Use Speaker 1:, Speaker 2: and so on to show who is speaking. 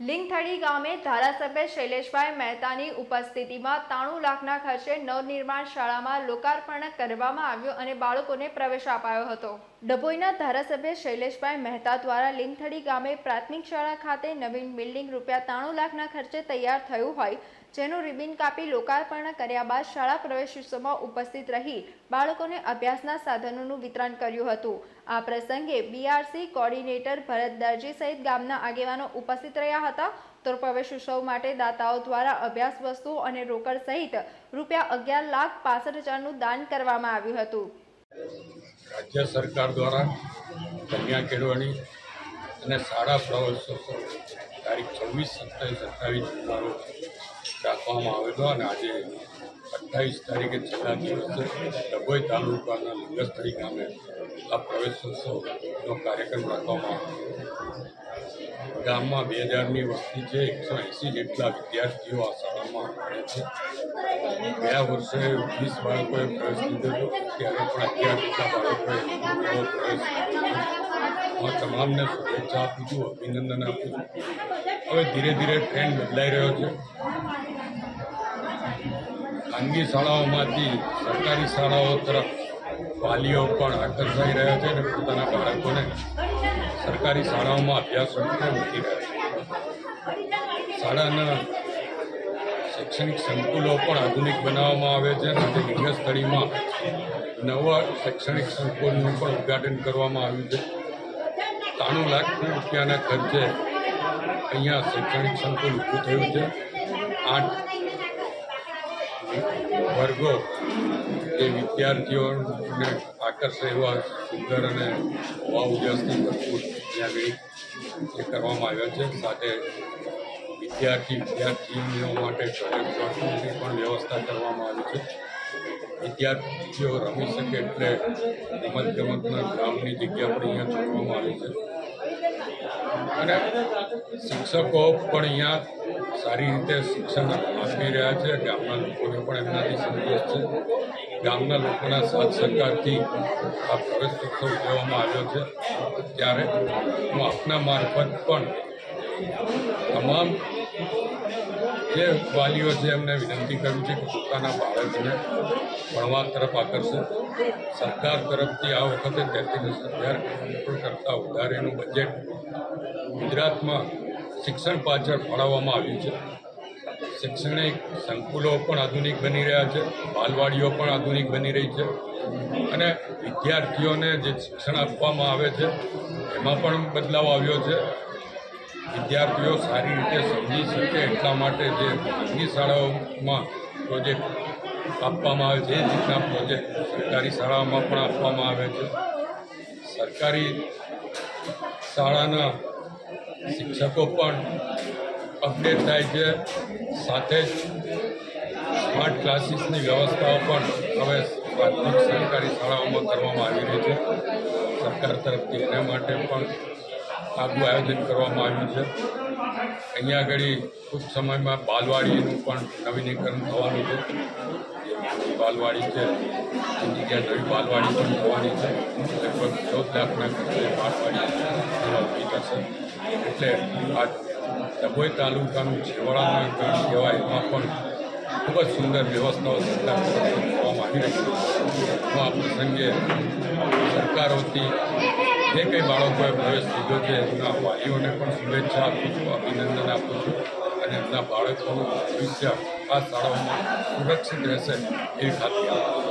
Speaker 1: લીંગથડી ગામે ધારાસભ્ય શૈલેષભાઈ મહેતાની ઉપસ્થિતિમાં 93 લાખના ખર્ચે નવનિર્માણ શાળામાં લોકાર્પણ કરવામાં આવ્યું અને બાળકોને પ્રવેશ અપાયો હતો। ડભોઈના ધારાસભ્ય શૈલેષભાઈ મહેતા દ્વારા લીંગથડી ગામે પ્રાથમિક શાળા ખાતે નવીન બિલ્ડિંગ ₹93 લાખના ખર્ચે તૈયાર થયું હોય, જેનું રિબિન કાપી લોકાર્પણ કર્યા બાદ શાળા પ્રવેશોત્સવમાં ઉપસ્થિત રહી બાળકોને અભ્યાસના સાધનોનું વિતરણ કર્યું હતું। આ પ્રસંગે બીઆરસી કોર્ડિનેટર ભરત દરજી સહિત ગામના આગેવાનો ઉપસ્થિત રહ્યા હતા। તો પ્રવેશોત્સવ માટે દાતાઓ દ્વારા અભ્યાસ વસ્તુઓ અને રોકડ સહિત ₹11,65,000નું દાન કરવામાં આવ્યું હતું।
Speaker 2: રાજ્ય સરકાર દ્વારા કન્યા કેળવણી અને શાળા પ્રવેશોત્સવ તારીખ 26, 27, 28 રાખવામાં આવેલો અને આજે 28 તારીખે છેલ્લા દિવસે ડભોઈ તાલુકાના લીંગથડી ગામે આ પ્રવેશોત્સવનો કાર્યક્રમ રાખવામાં આવ્યો। ગામમાં 2000ની વસ્તી છે, 180 જેટલા વિદ્યાર્થીઓ આ શાળામાં ભણે છે। ગયા વર્ષે 20 બાળકોએ પ્રવેશ લીધો હતો, ત્યારે પણ 11 જેટલા બાળકોએ પ્રવેશ લીધો। હું તમામને શુભેચ્છા આપું છું, અભિનંદન આપું છું। હવે ધીરે ધીરે ટ્રેન્ડ બદલાઈ રહ્યો છે। ખાનગી શાળાઓમાંથી સરકારી શાળાઓ તરફ વાલીઓ પણ આકર્ષાઈ રહ્યા છે અને પોતાના બાળકોને સરકારી શાળાઓમાં અભ્યાસ માટે મૂકી રહ્યા છે। શાળાના શૈક્ષણિક સંકુલો પણ આધુનિક બનાવવામાં આવે છે અને આજે લીંગથડીમાં નવા શૈક્ષણિક સંકુલનું પણ ઉદ્ઘાટન કરવામાં આવ્યું છે। 93 લાખ રૂપિયાના ખર્ચે અહીંયા શૈક્ષણિક સંકુલ ઊભું થયું છે। 8 વર્ગો જે વિદ્યાર્થીઓને આકર્ષે એવા સુંદર અને હવા ઉજાસથી ભરપૂર ત્યાં આગળ એ કરવામાં આવ્યા છે। સાથે વિદ્યાર્થીનીઓ માટે ટોયલેટની પણ વ્યવસ્થા કરવામાં આવી છે। વિદ્યાર્થીઓ રમી શકે એટલે રમતગમતના ગ્રાઉન્ડની જગ્યા પણ અહીંયા છોડવામાં આવી છે અને શિક્ષકો પણ અહીંયા સારી રીતે શિક્ષણ આપી રહ્યા છે। ગામના લોકોને પણ એમનાથી સંતોષ છે। ગામના લોકોના સાથ સહકારથી આ પ્રવેશોત્સવ ઉજવવામાં આવ્યો છે। ત્યારે હું આપના મારફત પણ તમામ જે વાલીઓ છે એમને વિનંતી કરું છું કે પોતાના બાળકને ભણવા તરફ આકર્ષે। સરકાર તરફથી આ વખતે 33,000 કરોડ કરતાં વધારેનું બજેટ ગુજરાતમાં શિક્ષણ પાછળ ફાળવવામાં આવ્યું છે। શૈક્ષણિક સંકુલો પણ આધુનિક બની રહ્યા છે, બાલવાડીઓ પણ આધુનિક બની રહી છે અને વિદ્યાર્થીઓને જે શિક્ષણ આપવામાં આવે છે એમાં પણ બદલાવ આવ્યો છે। વિદ્યાર્થીઓ સારી રીતે સમજી શકે એટલા માટે જે ખાનગી શાળાઓમાં પ્રોજેક્ટ આપવામાં આવે છે એ રીતના પ્રોજેક્ટ સરકારી શાળાઓમાં પણ આપવામાં આવે છે। સરકારી શાળાના શિક્ષકો પણ અપડેટ થાય છે। સાથે જ સ્માર્ટ ક્લાસીસની વ્યવસ્થાઓ પણ હવે પ્રાથમિક સરકારી શાળાઓમાં કરવામાં આવી રહી છે। સરકાર તરફથી એના માટે પણ આગવું આયોજન કરવામાં આવ્યું છે। અહીંયા આગળ ટૂંક સમયમાં બાલવાડીનું પણ નવીનીકરણ થવાનું છે। બાલવાડી છે એની જગ્યાએ નવી બાલવાડી પણ થવાની છે। લગભગ 14 લાખના ખર્ચે બાલવાડી ઊભી થશે। એટલે આ ડભોઈ તાલુકાનું છેવાડાના ગામ કહેવાય એમાં પણ ખૂબ જ સુંદર વ્યવસ્થાઓ સરકાર તરફથી કરવામાં આવી રહી છે। હું આ પ્રસંગે સરકારોથી જે કંઈ બાળકોએ પ્રવેશ લીધો છે એમના વાલીઓને પણ શુભેચ્છા આપું છું, અભિનંદન આપું છું અને એમના બાળકોનું ભવિષ્ય આ શાળાઓમાં સુરક્ષિત રહેશે એવી ખાતરી આપું છું।